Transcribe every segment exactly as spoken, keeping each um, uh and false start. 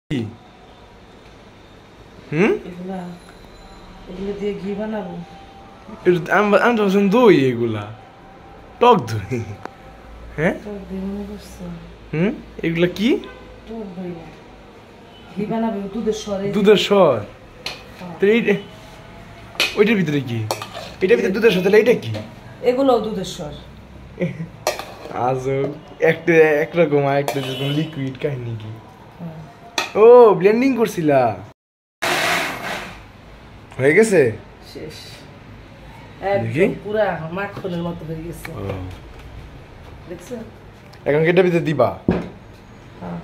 কি হুম এগুলা এগুলো দিয়ে ঘি বানাবো। আমি আমি তো ভাবছিলাম দই, এগুলা টক দই। হ্যাঁ টক দই মনে করছো? হুম এগুলা কি? টক দই না, ঘি বানাবে দুধের স্বর। দুধের স্বর? তো এই ওইটার ভিতরে কি? এটার ভিতরে দুধের স্বর, তাহলে এটা কি? এগুলোও দুধের স্বর। আজব, একটা একরকম আর একটা যেরকম লিকুইড, কাহিনী কি? ও ব্লেন্ডিং করছিলা, হয়ে গেছে শেষ, একদম পুরা মাখনের মতো হয়ে গেছে। দেখছো? এখন কেটে ভিতরে দিবা? হ্যাঁ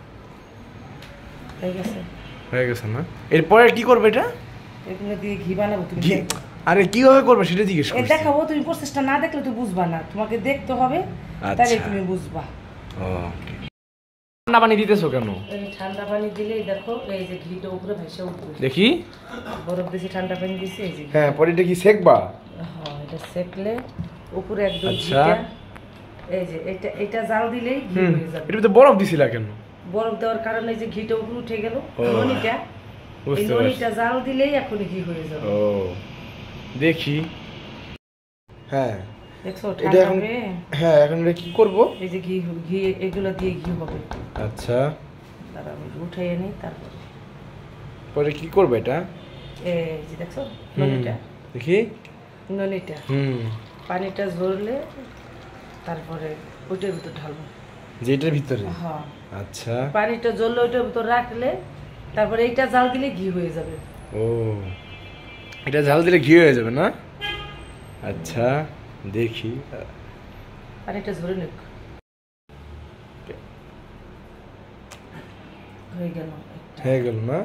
হয়ে গেছে। হয়ে গেছে না? এরপরে কি করবে এটা? এগুলো দিয়ে ঘি বানাবো। তুমি ঘি? আরে কিভাবে করবে সেটা জিজ্ঞেস করছি। দেখাবো, তুমি প্রসেসটা না দেখলে তো বুঝবা না, তোমাকে দেখতে হবে, তাহলে তুমি বুঝবা। ও ঠান্ডা পানি দিতেছো কেন? এই ঠান্ডা পানি দিলেই দেখো এই যে ঘিটা উপরে ভেসে উঠবে। দেখি, বরফ দিয়েছি, ঠান্ডা পানি দিয়েছি, এই যে। হ্যাঁ, পরে এটা কি সেকবা? হ্যাঁ, এটা সেকলে উপরে একদম আচ্ছা, ঘিটা, এই যে এটা এটা জাল দিলেই ঘি হয়ে যাবে। এর ভিতরে বরফ দিছিলা কেন? বরফ দেওয়ার কারণে এই যে ঘিটা উপরে উঠে গেল, ননিটা, এই ননিটা জাল দিলেই এখন ঘি হয়ে যাবে। ও দেখি, হ্যাঁ দেখছো এটা এখন? হ্যাঁ, এখন এটা কি করব? এই যে ঘি ঘি এগুলো দিয়ে ঘি হবে। আচ্ছা, তারপর উঠাইয়ে নিই, তারপর পরে কি করবে এটা? এই যে দেখছো ননিটা, দেখি ননিটা, হুম পানিটা ঝরলে তারপরে ওইটার ভিতর ঢালবো। যেটার ভিতরে? হ্যাঁ, আচ্ছা, পানিটা জ্বললে ওইটার ভিতর রাখলে তারপরে এইটা জাল দিলে ঘি হয়ে যাবে। ও এটা জাল দিলে ঘি হয়ে যাবে না? আচ্ছা দেখি, পানিটা ঝরে নিক, হয়ে গেল, হয়ে গেল না?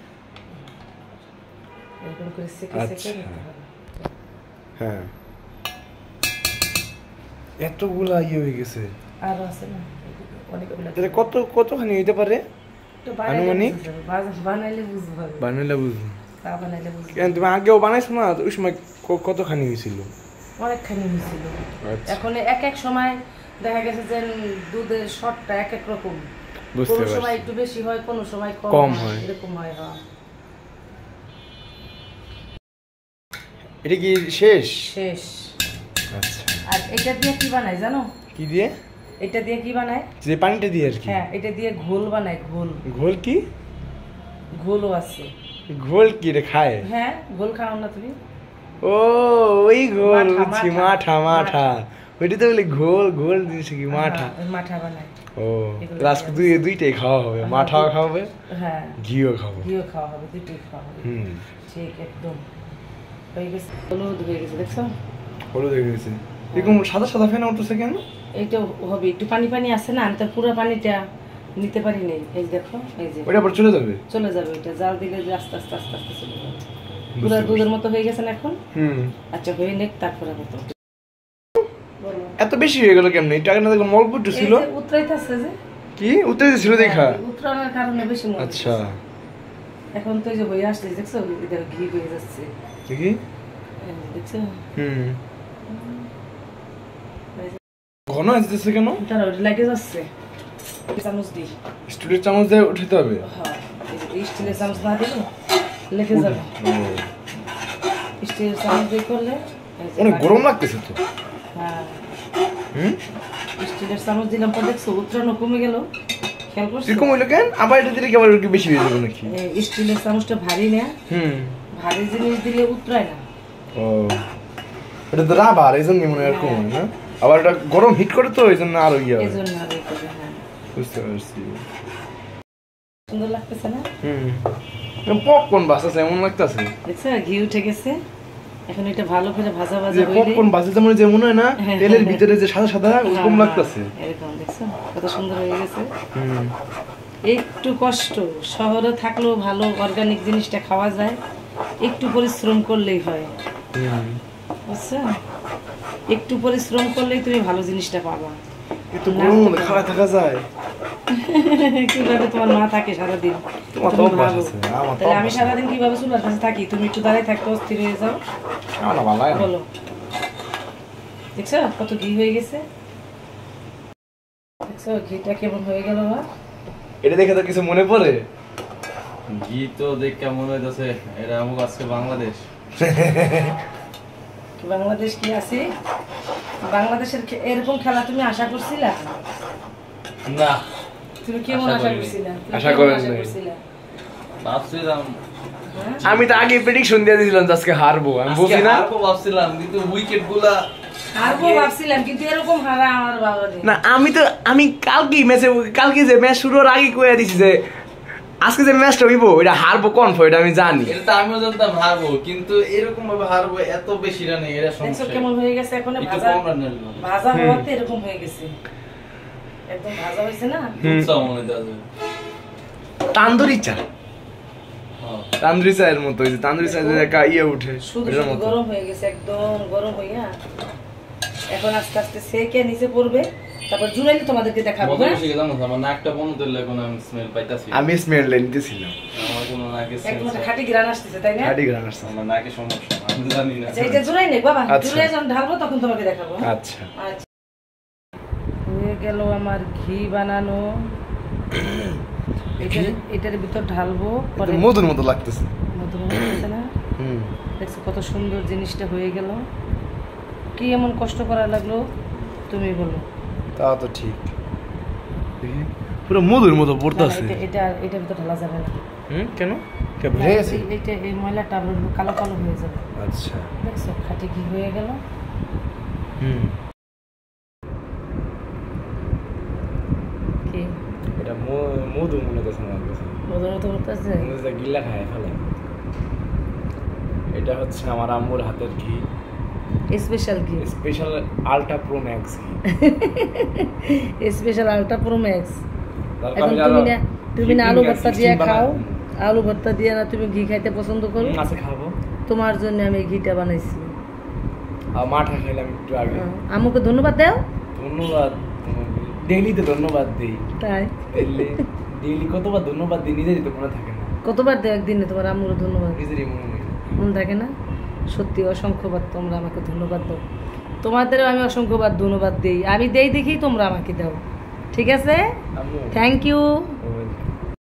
এরকম করে সেকে সেকে নিতে হবে। হ্যাঁ, এতগুলা ইয়ে হয়ে গেছে। আর আছে না অনেকগুলো। তাহলে কত কতখানি হইতে পারে আনুমানিক? বানাইলে বুঝবো, বানাইলে বুঝবো, তা বানাইলে বুঝবো। কেন তুমি আগেও বানাইছো না? ওই সময় কতখানি হয়েছিল? অনেকখানি হয়েছিল। আচ্ছা, এখন এক এক সময় দেখা গেছে যে দুধের শটটা এক এক রকম, বুঝতে কোনো পারছি। সময় একটু বেশি হয়, কোনো সময় কম হয়, এরকম হয়। হ্যাঁ, এটা কি শেষ? শেষ। আচ্ছা, আর এটা দিয়ে কি বানায় জানো? কি দিয়ে? এটা দিয়ে কি বানায়? যে পানিটা দিয়ে আর কি? হ্যাঁ, এটা দিয়ে ঘোল বানায়। ঘোল? ঘোল কি? ঘোলও আছে। ঘোল কি রে খায়? হ্যাঁ, ঘোল খাও না তুমি? ও ওই ঘোল, বুঝছি, মাঠা মাঠা, ওইটা তো বলি ঘোল। ঘোল জিনিস কি? মাঠা, মাঠা বানায়। ও আজকে দুই দুইটাই খাওয়া হবে, মাঠাও খাওয়া হবে, হ্যাঁ, ঘিও খাবো। ঘিও খাওয়া হবে, দুইটাই খাওয়া হবে। হুম, ঠিক একদম হয়ে গেছে। হলুদ হয়ে গেছে, দেখছো? হলুদ হয়ে গেছে। এরকম সাদা সাদা ফেনা উঠতেছে কেন? এইটা হবে, একটু পানি পানি আছে না, আমি তো পুরো পানিটা নিতে পারি নাই। এই দেখো, এই যে ওইটা আবার চলে যাবে? চলে যাবে, ওইটা জাল দিলে যে আস্তে আস্তে আস্তে আস্তে চলে যাবে। পুরো দুধের মতো হয়ে গেছে না এখন? হুম, আচ্ছা, হয়ে নেক, তারপরে হতো। এত বেশি হয়ে গেল কেমনে? এটা আগে না দেখলাম অল্প একটু ছিল। উতরাইতেছে যে, কি উতরাইতে ছিল দেখা? উতরানোর কারণে বেশি মনে। আচ্ছা, এখন তো এই যে হয়ে আসছে, দেখছো? এটা ঘি হয়ে যাচ্ছে, দেখি। দেখছো? হুম, ঘন আসতেছে কেন? তারা ওটা লেগে যাচ্ছে। চামচ দিই, স্টিলের চামচ দিয়ে উঠাতে হবে? হ্যাঁ, এই স্টিলের চামচ না দিলে লেগে যাবে। স্টিলের চামচ দিয়ে করলে অনেক গরম লাগতেছে তো। হ্যাঁ, হুম, স্টিলের চামচ দিলাম পর দেখছো উতরানো কমে গেল, খেয়াল করছো? এরকম হইলো কেন? আবার এটা দিলে কি আবার একটু বেশি হয়ে যাবে নাকি? স্টিলের চামচটা ভারী না, হুম, ভারী জিনিস দিলে উতরায় না। ও এটা তো রাবার, এই জন্য মনে হয় এরকম হয় না? আবার এটা গরম হিট করে তো, এই জন্য আরো ইয়ে হয়। এই জন্য আর এই করে। হ্যাঁ, বুঝতে পারছি। সুন্দর লাগতেছে না? হুম, পপকর্ন বাসাছে এমন লাগতেছে। দেখছো ঘি উঠে গেছে। এখন এটা ভালো করে ভাজা ভাজা যে হইলে পপকর্ন বাসে যেমন যেমন হয় না, তেলের ভিতরে যে সাদা সাদা ওরকম লাগতেছে। এরকম দেখছো কত সুন্দর হয়ে গেছে। হুম, একটু কষ্ট, শহরে থাকলেও ভালো অর্গানিক জিনিসটা খাওয়া যায়, একটু পরিশ্রম করলেই হয়, হুম, বুঝছো? একটু পরিশ্রম করলেই তুমি ভালো জিনিসটা পাবা। একটু গরম হলে খাওয়া থাকা যায়? কিভাবে তোমার মা থাকে সারাদিন? তোমার তো অভ্যাস আছে, আমার তো তাহলে আমি সারাদিন কিভাবে চুলার কাছে থাকি? তুমি একটু দাঁড়িয়ে থাকতে অস্থির হয়ে যাও। আমার না ভালো লাগে না। বলো, দেখছো কত ঘি হয়ে গেছে? দেখছো ঘিটা কেমন হয়ে গেল? এটা দেখে তো কিছু মনে পড়ে? ঘি তো দেখ কেমন হইতাছে, এটা আমুক আজকে বাংলাদেশ। বাংলাদেশ কি আছে? বাংলাদেশের এরকম খেলা তুমি আশা করছিলা? না, তুমি কেমন আশা করছিলা? আশা করেন নাই। ভাবছিলাম আমি তো আগে প্রেডিকশন দিয়ে দিয়েছিলাম আজকে হারবো, আমি বুঝি না হারবো ভাবছিলাম, কিন্তু উইকেট গুলা হারবো ভাবছিলাম, কিন্তু এরকম হারা আমার বাবা রে। না। আমি তো আমি কালকে ম্যাচে কালকে যে ম্যাচ শুরুর আগে কয়ে দিছি যে আজকে যে ম্যাচটা হইব এটা হারবো কনফার্ম, এটা আমি জানি। এটা তো আমিও জানতাম হারবো, কিন্তু এরকম ভাবে হারবো এত বেশি রানে, এটা দেখছো সমস্যা। কেমন হয়ে গেছে এখন? একটু ভাজা কম রানের জন্য। ভাজা হওয়াতে এরকম হয়ে গেছে, একদম ভাজা হয়েছে না। উৎসাহ মনে হইতাছে। তান্দুরি চা, হ্যাঁ। তান্দুরি চায়ের মতো হয়েছে, তান্দুরি চা যে একটা ইয়ে উঠে শুধু এটার শুধু মতো। গরম হয়ে গেছে, একদম গরম হইয়া এখন আস্তে আস্তে সেকে নিচে পড়বে, তারপর জুড়াইলে তোমাদেরকে দেখাবো। মজা হ্যাঁ? বেশি কি জানো? আমার নাকটা বন্ধ করলে এখন আমি স্মেল পাইতাছি। আমি স্মেল নিতেছিলাম, আমার কোনো নাকে একদম একটা স্মেল, খাঁটি গ্রান আসতেছে, তাই না? গাড়ি গ্রান আসছে। আমার নাকে সমস্যা, আমি জানি না। আচ্ছা, এটা জুড়াই নে বাবা, আচ্ছা। জুড়াই যখন ঢালবো তখন তোমাকে দেখাবো। হ্যাঁ? আচ্ছা আচ্ছা, হয়ে গেল আমার ঘি বানানো। এটার এটার ভিতর ঢালবো, পরে মধুর মতো লাগতেছে। মধুর মতো হচ্ছে না? হুম, দেখছো কত সুন্দর জিনিসটা হয়ে গেল। কি এমন কষ্ট করা লাগলো তুমি বলো? তা তো ঠিক, পুরো মধুর মতো না, পড়তেছে। এটা এটা এটার ভিতর ঢালা যাবে না। হুম, কেন কে ভরে গেছে? এই- এইটা এই ময়লাটা আবার কালো কালো হয়ে যাবে। আচ্ছা, দেখছো খাঁটি ঘি হয়ে গেল। হুম, কি এটা ম- মধু মনে হচ্ছে আমার কাছে, মধুর মতো করতেছে? মনে হচ্ছে গিল্লা খায় ফেলে। এটা হচ্ছে আমার আম্মুর হাতের ঘি, স্পেশাল ঘি, স্পেশাল আলট্রা প্রো ম্যাক্স ঘি। Special ultra pro max. তারপর এখন আমি তুমি আরো না তুমি না আলু fifteen ভর্তা sixteen দিয়ে বানাই- খাও, আলু ভর্তা দিয়ে না তুমি ঘি খাইতে পছন্দ করো? হুম, আছে খাবো। তোমার জন্য আমি এই ঘিটা বানাইছি। আর মাঠা খাইলাম একটু আগে। হ্যাঁ, আম্মুকে ধন্যবাদ দাও। ধন্যবাদ তোমাকে, ডেইলিতে ধন্যবাদ দিই। তাই ডেইলি ডেইলি কতবার ধন্যবাদ দিই নিজেরই তো মনে থাকে না, কতবার দেও একদিনে তোমার আম্মুর ধন্যবাদ? নিজেরই মনে হয় না। মনে থাকে না? সত্যি অসংখ্যবার তোমরা আমাকে ধন্যবাদ দাও। তোমাদেরও আমি অসংখ্যবার ধন্যবাদ দিই, আমি দেই দেখি তোমরা আমাকে দাও। ঠিক আছে, আম্মু থ্যাংক ইউ। ওয়েলকাম।